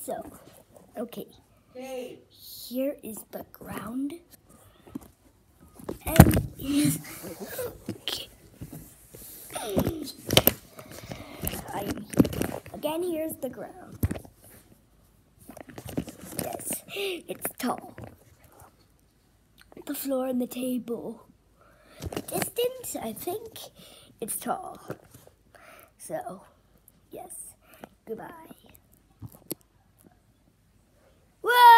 So, okay. Here is the ground. And here's again, here's the ground. Yes, it's tall. The floor and the table. Distance, I think it's tall. So, yes, goodbye. Whoa!